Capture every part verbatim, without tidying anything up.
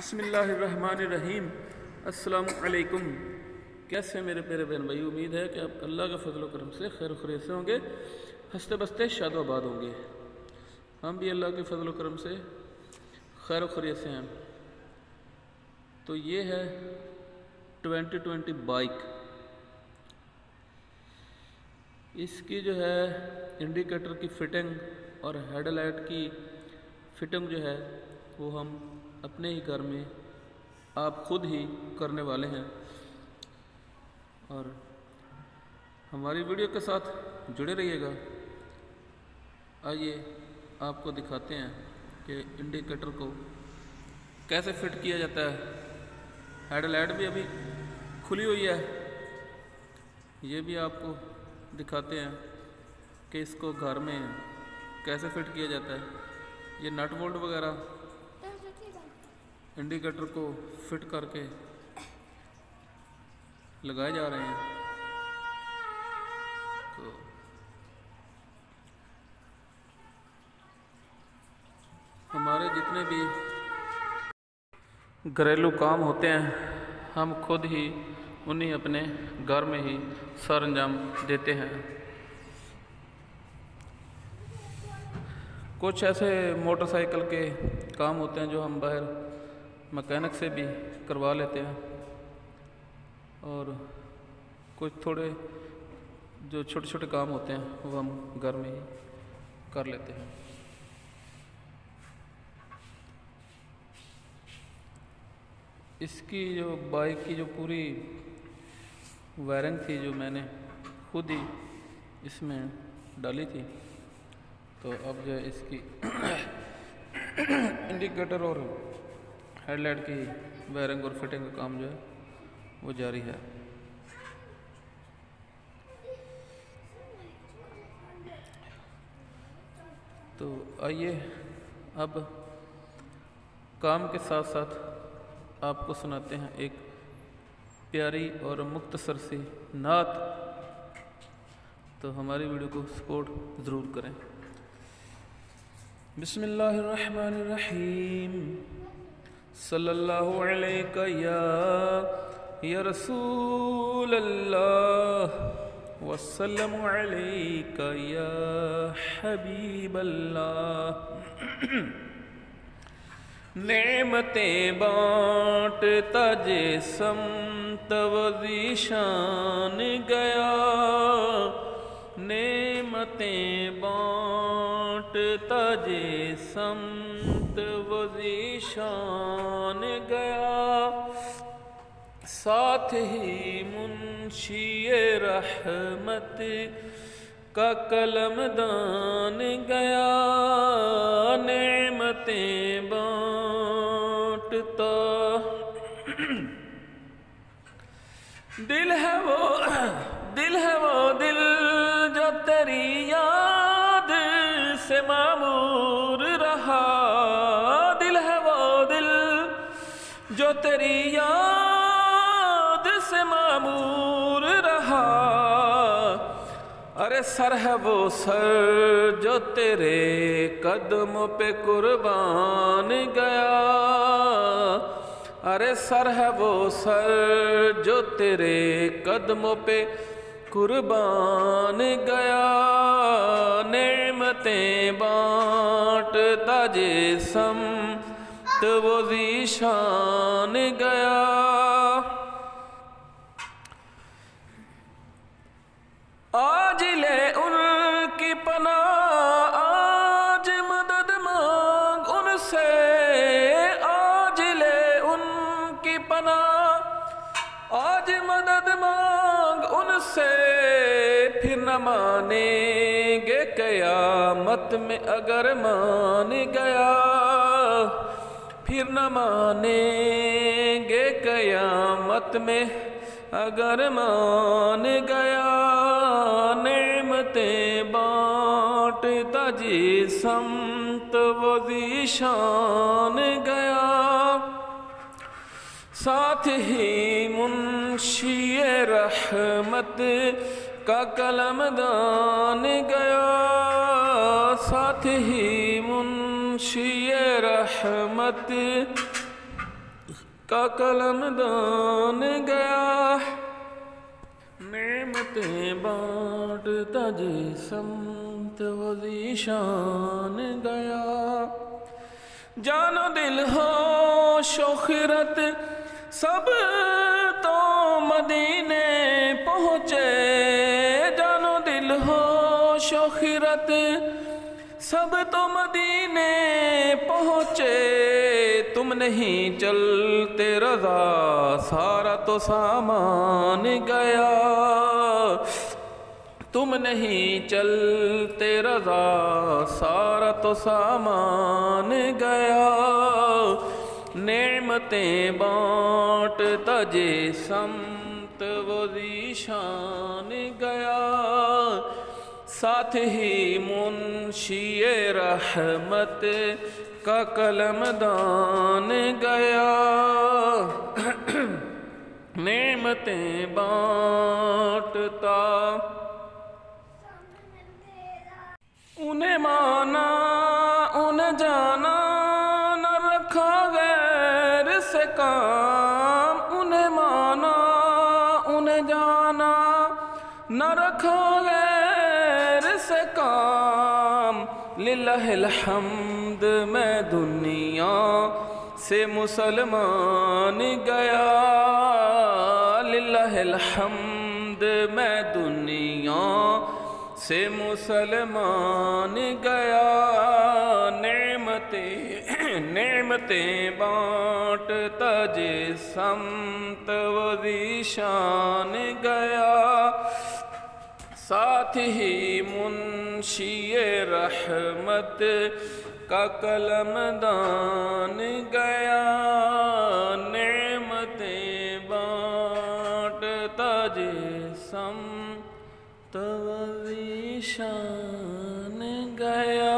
بسم اللہ الرحمن الرحیم۔ السلام علیکم۔ کیسے میرے پیارے بہن بھائی، امید ہے کہ آپ اللہ کے فضل و کرم سے خیر و خیریت سے ہوں گے، ہنستے بستے شاد و آباد ہوں گے۔ ہم بھی اللہ کے فضل و کرم سے خیر و خیریت سے ہیں۔ تو یہ ہے ٹوینٹی ٹوینٹی بائک، اس کی جو ہے انڈیکیٹر کی فٹنگ اور ہیڈ لائٹ کی فٹنگ جو ہے وہ ہم اپنے ہی گھر میں آپ خود ہی کرنے والے ہیں، اور ہماری ویڈیو کے ساتھ جڑے رہیے گا۔ آئیے آپ کو دکھاتے ہیں کہ انڈیکیٹر کو کیسے فٹ کیا جاتا ہے۔ ہیڈ لائٹ بھی ابھی کھلی ہوئی ہے، یہ بھی آپ کو دکھاتے ہیں کہ اس کو گھر میں کیسے فٹ کیا جاتا ہے۔ یہ نٹ بولٹ وغیرہ انڈیکیٹر کو فٹ کر کے لگائے جا رہے ہیں۔ تو ہمارے جتنے بھی گھریلو کام ہوتے ہیں ہم خود ہی انہیں اپنے گھر میں ہی سر انجام دیتے ہیں۔ کچھ ایسے موٹر سائیکل کے کام ہوتے ہیں جو ہم باہر مکینک سے بھی کروا لیتے ہیں، اور کچھ تھوڑے جو چھوٹے چھوٹے کام ہوتے ہیں وہ ہم گھر میں ہی کر لیتے ہیں۔ اس کی جو بائک کی جو پوری وائرنگ تھی جو میں نے خود ہی اس میں ڈالی تھی، تو اب جو ہے اس کی انڈیکیٹر اور ہیڈ لائٹ کی وائرنگ اور فٹنگ کا کام جو ہے وہ جاری ہے۔ تو آئیے اب کام کے ساتھ ساتھ آپ کو سناتے ہیں ایک پیاری اور مختصر سی نعت، تو ہماری ویڈیو کو سپورٹ ضرور کریں۔ بسم اللہ الرحمن الرحیم۔ صلی اللہ علیہ یا یا رسول اللہ، وسلم علیک یا حبیب اللہ۔ نعمتیں بانٹتا جسم توذیشان گیا، نعمتیں بانٹتا جسم توذیشان گیا، ساتھ ہی منشی رحمت کا قلم دان گیا، نعمتیں بانٹتا دل ہے وہ دل ہے وہ دل جو تیری یاد سے معمور رہا، دل ہے وہ دل جو تیری یاد سے معمور رہا، ارے سر ہے وہ سر جو تیرے قدموں پہ قربان گیا، ارے سر ہے وہ سر جو تیرے قدموں پہ قربان گیا، نعمتیں بانٹتا جسم تو ذیشان گیا، آج لے ان کی پناہ آج مدد مانگ ان سے، آج لے ان کی پناہ آج مدد مانگ ان سے، پھر نہ مانیں گے قیامت میں اگر مان گیا، پھر نہ مانیں گے قیامت میں اگر مان گیا، نعمتیں بانٹتا جسم توذیشان گیا، ساتھ ہی منشی رحمت کا قلم دان گیا، ساتھ ہی منشی رحمت کا قلمدان گیا، نعمتیں بانٹتا جس سمت و ذیشان گیا، جان و دل ہوش و خرد سب تو مدینے پہنچے، جان و دل ہوش و خرد سب تو مدینے پہنچے، تم نہیں چلتے رضا سارا تو سامان گیا، تم نہیں چلتے رضا سارا تو سامان گیا، نعمتیں بانٹتا جس سمت و ذیشان گیا، ساتھ ہی منشی رحمت کا قلمدان گیا، نعمتیں بانٹتا انہیں مانا انہیں جانا نہ رکھا غیر سے کام، انہیں مانا انہیں جانا نہ رکھا غیر سے کام، للہ الحمد میں دنیا سے مسلمان گیا، للہ الحمد میں دنیا سے مسلمان گیا، نعمتیں نعمتیں بانٹتا جس سمت و ذیشان گیا، ساتھ ہی منشی رحمت کا قلمدان گیا، نعمتیں بانٹتا جس سمت و ذیشان گیا،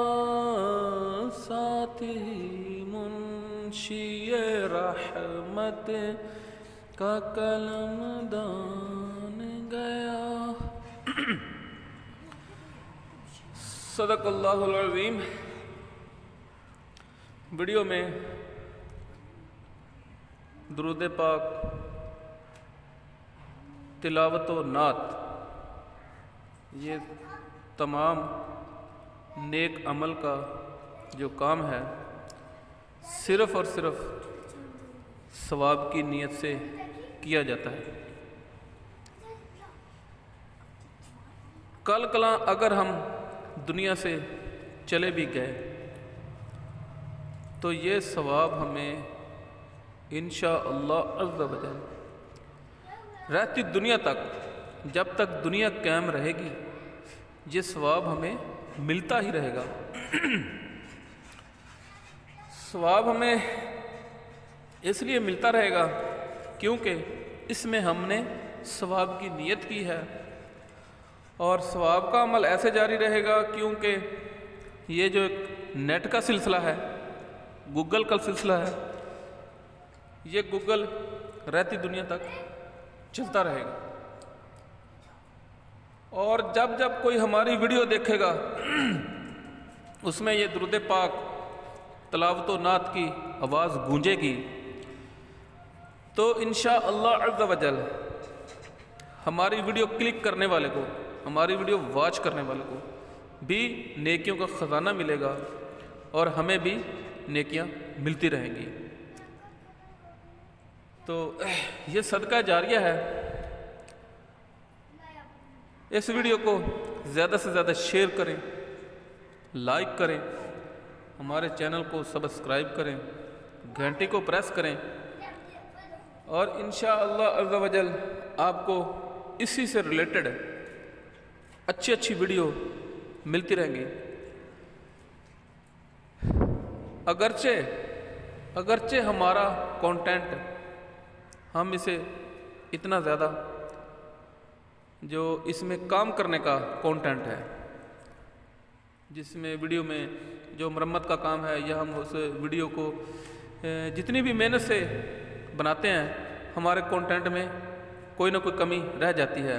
ساتھ ہی منشی رحمت کا قلمدان گیا۔ صدق اللہ العظیم۔ ویڈیو میں درود پاک، تلاوت و نعت، یہ تمام نیک عمل کا جو کام ہے صرف اور صرف ثواب کی نیت سے کیا جاتا ہے۔ کل کلاں اگر ہم دنیا سے چلے بھی گئے تو یہ ثواب ہمیں انشاءاللہ عز و جل رہتی دنیا تک، جب تک دنیا قائم رہے گی یہ ثواب ہمیں ملتا ہی رہے گا۔ ثواب ہمیں اس لیے ملتا رہے گا کیونکہ اس میں ہم نے ثواب کی نیت کی ہے، اور ثواب کا عمل ایسے جاری رہے گا کیونکہ یہ جو ایک نیٹ کا سلسلہ ہے، گوگل کا سلسلہ ہے، یہ گوگل رہتی دنیا تک چلتا رہے گا، اور جب جب کوئی ہماری ویڈیو دیکھے گا اس میں یہ درود پاک، تلاوت و نعت کی آواز گونجے گی تو انشاءاللہ عز و جل ہماری ویڈیو کلک کرنے والے کو، ہماری ویڈیو واچ کرنے والے کو بھی نیکیوں کا خزانہ ملے گا، اور ہمیں بھی نیکیاں ملتی رہیں گی۔ تو یہ صدقہ جاریہ ہے۔ اس ویڈیو کو زیادہ سے زیادہ شیئر کریں، لائک کریں، ہمارے چینل کو سبسکرائب کریں، گھنٹی کو پریس کریں، اور انشاءاللہ عز و جل آپ کو اسی سے ریلیٹڈ اچھی اچھی ویڈیو ملتی رہیں گی۔ اگرچہ اگرچہ ہمارا کانٹینٹ، ہم اسے اتنا زیادہ جو اس میں کام کرنے کا کانٹینٹ ہے، جس میں ویڈیو میں جو مرمت کا کام ہے، یا ہم اس ویڈیو کو جتنی بھی محنت سے بناتے ہیں، ہمارے کانٹینٹ میں کوئی نہ کوئی کمی رہ جاتی ہے،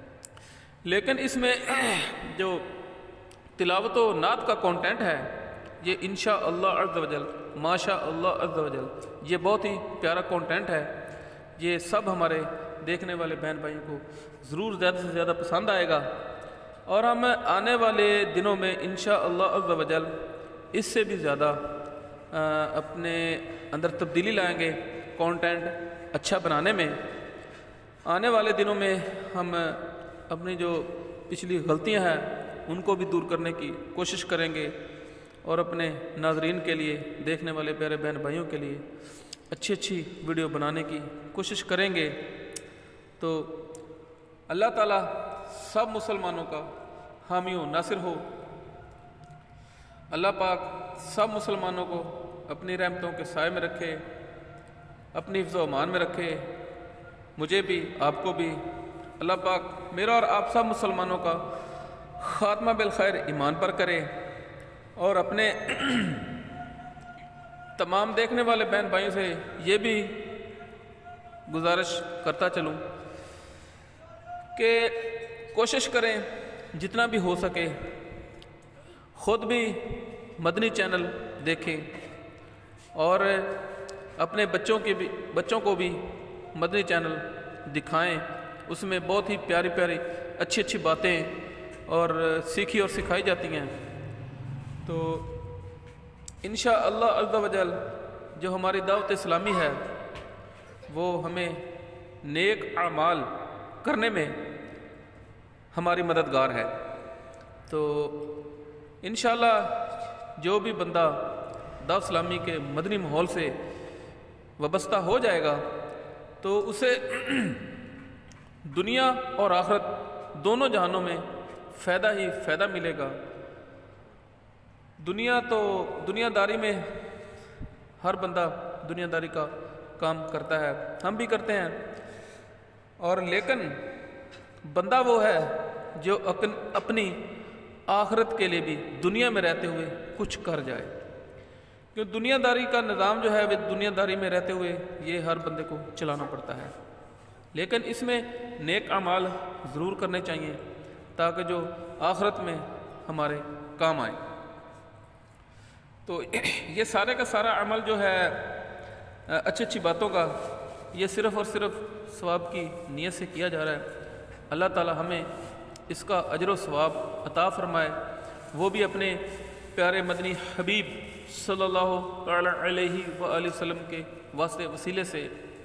لیکن اس میں جو تلاوت و نعت کا کانٹینٹ ہے یہ انشاءاللہ عز و جل، ماشاء اللہ عز و جل، یہ بہت ہی پیارا کنٹینٹ ہے۔ یہ سب ہمارے دیکھنے والے بہن بھائیوں کو ضرور زیادہ سے زیادہ پسند آئے گا، اور ہم آنے والے دنوں میں انشاءاللہ عز و جل اس سے بھی زیادہ اپنے اندر تبدیلی لائیں گے کنٹینٹ اچھا بنانے میں۔ آنے والے دنوں میں ہم اپنی جو پچھلی غلطیاں ہیں ان کو بھی دور کرنے کی کوشش کریں گے، اور اپنے ناظرین کے لیے، دیکھنے والے پیارے بہن بھائیوں کے لیے اچھی اچھی ویڈیو بنانے کی کوشش کریں گے۔ تو اللہ تعالیٰ سب مسلمانوں کا حامی و ناصر ہو۔ اللہ پاک سب مسلمانوں کو اپنی رحمتوں کے سائے میں رکھے، اپنی حفظ و امان میں رکھے، مجھے بھی، آپ کو بھی۔ اللہ پاک میرا اور آپ سب مسلمانوں کا خاتمہ بالخیر ایمان پر کرے، اور اپنے تمام دیکھنے والے بہن بھائیوں سے یہ بھی گزارش کرتا چلوں کہ کوشش کریں جتنا بھی ہو سکے خود بھی مدنی چینل دیکھیں، اور اپنے بچوں کے بھی بچوں کو بھی مدنی چینل دکھائیں۔ اس میں بہت ہی پیاری پیاری اچھی اچھی باتیں اور سیکھی اور سکھائی جاتی ہیں۔ تو انشاءاللہ عز و جل جو ہماری دعوت اسلامی ہے وہ ہمیں نیک اعمال کرنے میں ہماری مددگار ہے۔ تو انشاءاللہ جو بھی بندہ دعوت اسلامی کے مدنی ماحول سے وابستہ ہو جائے گا تو اسے دنیا اور آخرت دونوں جہانوں میں فائدہ ہی فائدہ ملے گا۔ دنیا تو دنیا داری میں ہر بندہ دنیا داری کا کام کرتا ہے، ہم بھی کرتے ہیں، اور لیکن بندہ وہ ہے جو اپنی آخرت کے لیے بھی دنیا میں رہتے ہوئے کچھ کر جائے، کیوں دنیا داری کا نظام جو ہے وہ دنیا داری میں رہتے ہوئے یہ ہر بندے کو چلانا پڑتا ہے، لیکن اس میں نیک اعمال ضرور کرنے چاہیے تاکہ جو آخرت میں ہمارے کام آئے۔ تو یہ سارے کا سارا عمل جو ہے اچھی اچھی باتوں کا، یہ صرف اور صرف ثواب کی نیت سے کیا جا رہا ہے۔ اللہ تعالی ہمیں اس کا اجر و ثواب عطا فرمائے، وہ بھی اپنے پیارے مدنی حبیب صلی اللہ تعالی علیہ وآلہ وسلم کے واسطے وسیلے سے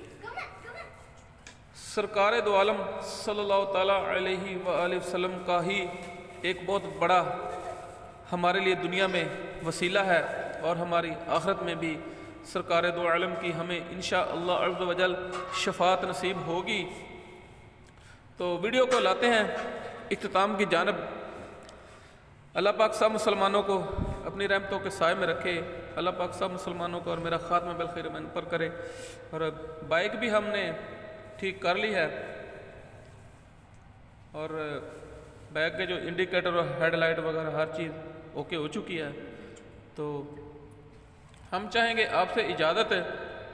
سرکار دو عالم صلی اللہ تعالی علیہ وآلہ وسلم کا ہی ایک بہت بڑا ہمارے لیے دنیا میں وسیلہ ہے، اور ہماری آخرت میں بھی سرکار دو عالم کی ہمیں انشاءاللہ عز و جل شفاعت نصیب ہوگی۔ تو ویڈیو کو لاتے ہیں اختتام کی جانب۔ اللہ پاک سب مسلمانوں کو اپنی رحمتوں کے سائے میں رکھے، اللہ پاک سب مسلمانوں کو اور میرا خاتمہ بالخیر من پر کرے۔ اور بائک بھی ہم نے ٹھیک کر لی ہے، اور بائک کے جو انڈیکیٹر اور ہیڈ لائٹ وغیرہ ہر چیز اوکے ہو چکی ہے۔ تو ہم چاہیں گے آپ سے اجازت ہے،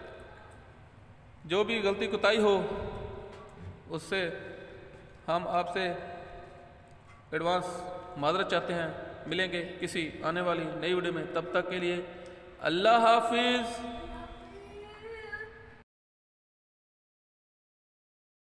جو بھی غلطی کوتاہی ہو اس سے ہم آپ سے ایڈوانس معذرت چاہتے ہیں۔ ملیں گے کسی آنے والی نئی ویڈیو میں، تب تک کے لیے اللہ حافظ۔